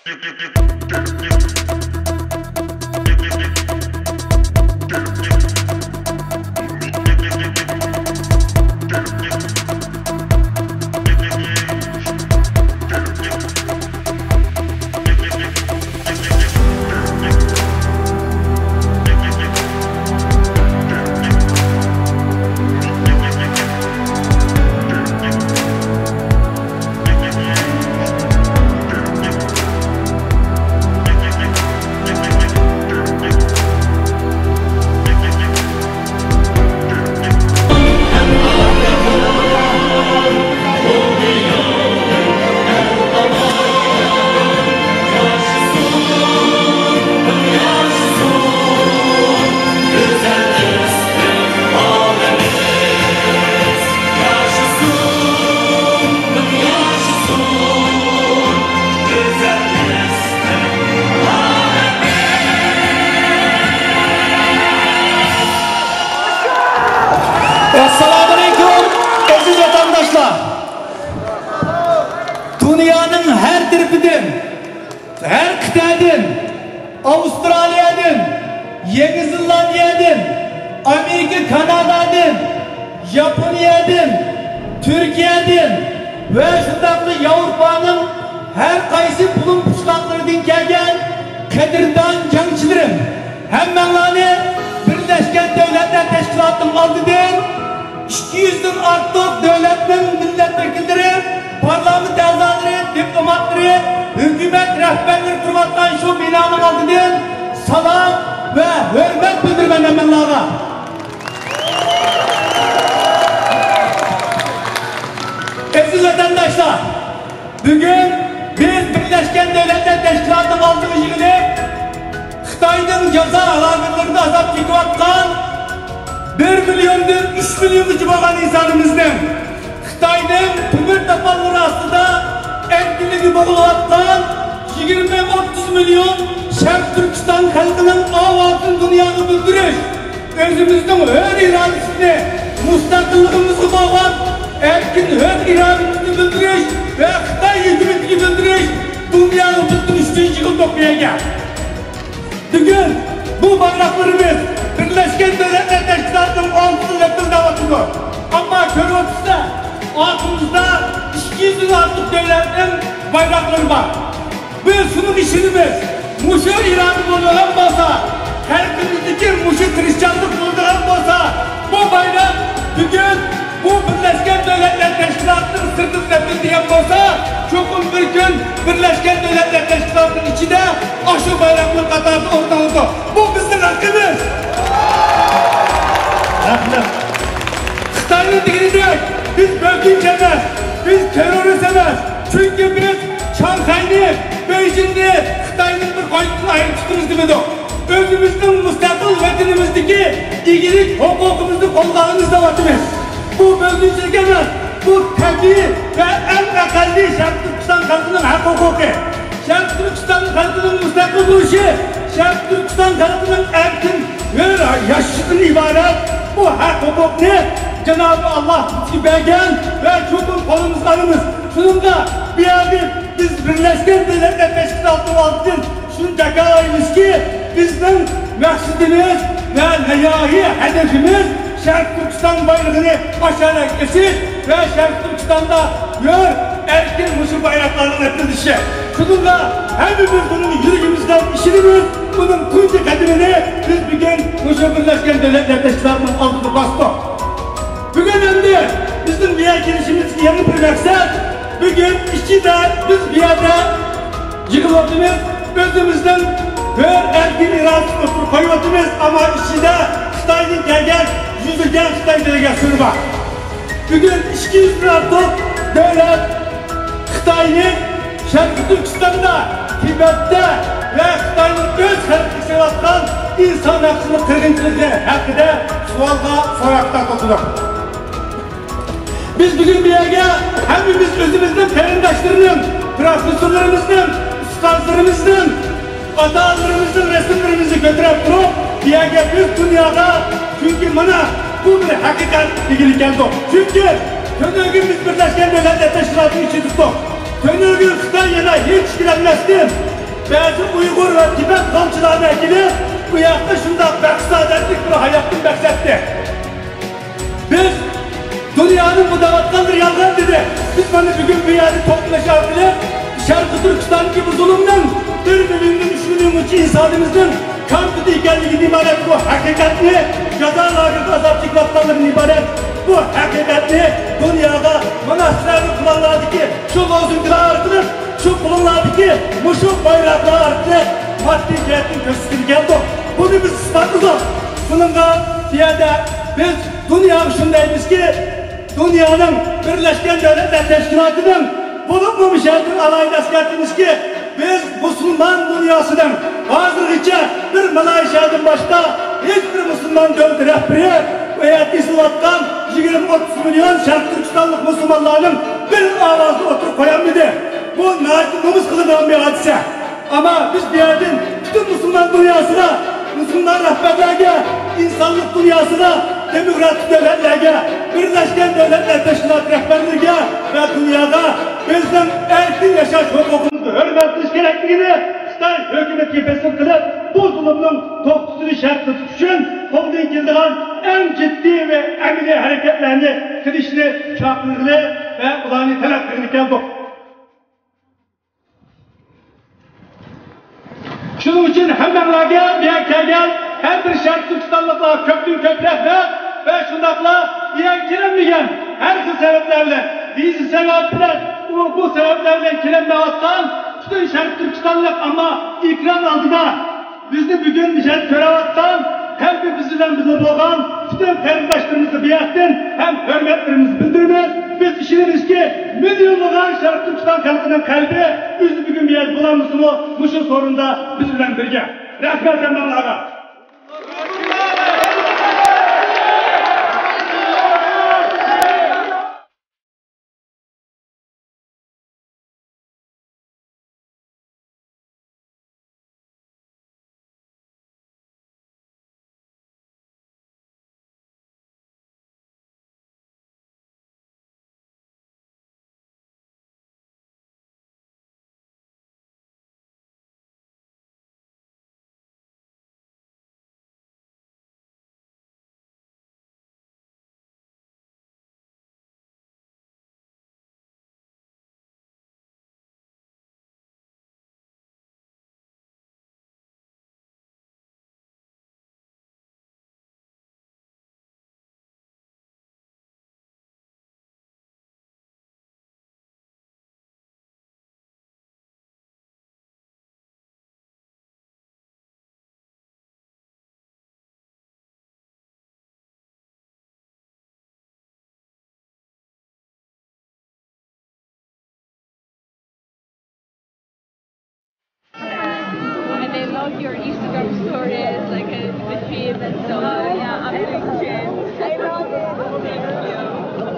Assalamualaikum aziz vatandaşlar. Dünyanın her tarafidan, her kıtadan, Avustralya'dan, Yeni Zelandiya'dan, Amerika, Kanada'dan, Japonya'dan, Türkiye'den ve şundaqlı Avrupa'nın her kaysi bulun puşlaklarından kelgen Kadirdan jangchilarim, hammalarni Birleşken Devletler Teşkilatı'nın aldıdan 200'den artıq devletlerin milletvekilleri, parlament a'zolari, diplomatları, hükümet rehberleri turvatkan şu binanın aldıdan salam ve hürmet bildirmen hammalarga. Aziz vatandaşlar, bugün biz Birleşken Devletler Teşkilatı'nın aldığı yığılıp Xitayning jazo lagerlarida azab chekayotgan 1 milyondan 3 milyongacha bo'lgan insonimizning Xitoyning tumir topallari ostida erkinligi bo'g'ilayotgan 20-30 milyon Sharq Turkiston xalqining ovozini dunyoga bildirish, o'zimizning hur irodasini, mustaqilligimizga bo'lgan erkin hur irodamizni bildirish va Xitoy hukumatiga bildirish dunyoga bildirish uchun yig'ildik bu yerga. Bugün bu bayraklarımız Birleşken Devletler Teşkilatı'nın 6 yıldır dağıtılıyor. Ama körüntüsü altımızda 200'ün artık devletlerin bayrakları var. Biz şunun işimiz, muşu İran'ı bulduğum olsa, herkemizdeki muşu Hristiyanlık bulduğum olsa, bu bayrak bugün bu Birleşken Devletler Teşkilatı'nın sırtında bildiğim olsa, çokum bir gün Birleşken Devletler Teşkilatı'nın içinde aşı bayraklı katarda orada oldu. Bu bizim hakkımız. Xitay'ın digini diyor, biz bölgünce emez, biz terörist emez. Çünkü biz Şanghay'ni, Beijing'ni, Xitay'ın bir koyduğunu ayrı tutumuz demedik. Özümüzün müstakil vatanımızdaki ilgilik hukukumuzu kollarımızda vatımız. Bu bölgünçülük emez, bu tabii ve en akalli Şark Türkistan halkının hak hukuku. Şark Türkistan halkının müstakil duruşu, Şark Türkistan halkının erkin ve yaşlıktan ibaret bu hak hukukunu Cenab-ı Allah bizi belgen ve çoğun kolumuzlarımız. Şununla bir yerde biz Birleşken Devletler Teşkilatı'nı aldın. Şunu takayımız ki bizden maksudumuz ve nihai hedefimiz Şark Türkistan bayrağını aşağı kesip ve Şark Türkistan'da gör erkin Muşu bayraklarının etkileşi. Şununla hepimiz bunun yürüyümüzden işimiz, bunun kuyucu kadimini biz bugün Muşu Birleşken Devletler Teşkilatı'nın altını bastık. Bugün önde bizim bir yer girişimiz yeni bir maksat. Bugün iki de biz bir yerde yıkıldığımız özümüzden her erkin iradesini koyuyoruz ama içinde Xitay'ın gelgen yüzügen Xitay delegasyonu var. Bugün 200 bin artık devlet Xitay'ın Şarkı Türkistan'da, Tibet'te ve Xitay'ın öz hareketi sevatkan insan hakkını kırgınçılığı hakkında sorakta tutulur. Biz bugün bir yere hepimiz özümüzün perindaşlarının, profesörlerimizin, ustazlarımızın, atalarımızın resimlerimizi götürüp durup bir yere biz dünyada çünkü bana bu bir hakikat ilgili geldi. Çünkü Tönögümüz Birleşken Devletler Teşkilatı'nın içi tuttuk. Gönülgül Xitay yana hiç girenmezdim. Bazı Uygur ve Tibet kamçılarına gelip bu yakta şunda beksadetlik bir hayatın beksetti. Biz dünyanın bu davatkandır yalgan dedi. Biz bana bugün bir yerde toplaşar bile Şarkı Türkistan gibi zulümden 1 milyon 3 milyon insanımızın kan tutu ikenliğini ibaret bu hakikatli ceza lagırda azap çıkmaktanların ibaret bu hakikatli dünyada manastırları kullanlardı ki şu lozuncular artırıp şu kullanlardı ki muşuk bayraklar artırıp maddi cihetin gösterilgen bu. Bunu biz ispatladık. Bununla diyede biz dünyada şundayız ki dünyanın Birleşken Devletler Teşkilatı'nın bulunmamış yerdir alayını askertimiz ki biz Müslüman dünyasının hazırlıkça bir Malaysia'nın başta hiçbir Müslüman dövdü rehberi ve İslam'dan 20-30 milyon Şarkı Türkistanlık Müslümanların bir avazda oturup koyamadı. Bu naçizmimiz kılınan bir hadise. Ama biz bir yerden bütün Müslüman dünyasına, Müslüman rehberlerine, insanlık dünyasına, demokratik devletlerine, Birleşken Devletler Teşkilatı rehberlerine ve dünyada bizden erkin yaşaş hukukumuzu hürmet kılış gerektiğini Xitay hükümeti kesin kılıp bu zulümün tokusunu şart tutuş için holding yıldığın en ciddi ve emni hareketlerini kılışını çağırdığı ve ulanı talep geldik. Şunun için hemenlerge gel her bir Şarkı Türkistanlıkla köklü köklekle ve şundakla diyen kilemligen her kız sebeplerle bizi sebepler bu sebeplerle kilemlevattan bütün Şarkı Türkistanlık ama ikram aldığına bizni bugün nişan körevattan hem de bizden bize doğan bütün kardeşlerimizi biyatten hem hürmetlerimizi bildirmez. Biz işimiz ki milyonluğun Şarkı Türkistan halkının kalbi yüzü bugün bir yer bulamız mı? Bu şu sorunda bizden birge. Rahmet Allah'a. Your Instagram stories, like the feed and so on. Yeah, I'm doing great. I love it. Thank you.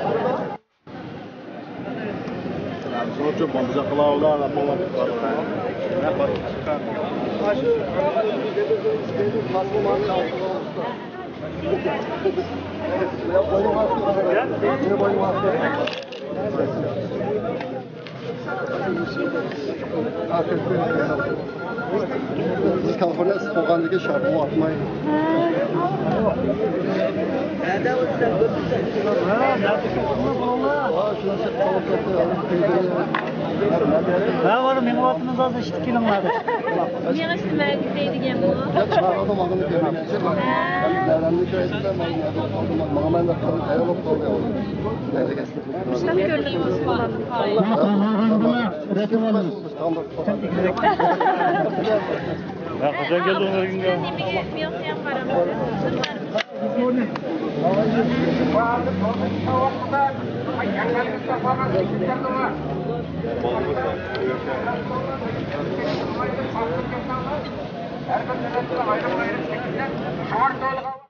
Biz Kaliforniya soğuğundaki şarkımı atmayı. Ben varım, benim vaktimiz az işte kilometre. Niye üstüme gideydi bu? Çağırdım adını görmeyecek. Değerlendik öğretmen ben de ayağım kalıyor. İşte gördüğümüz falan. Resim var. Ya kaçan geldi onlara gün geldi. Her bir ayrı ayrı şekilde şart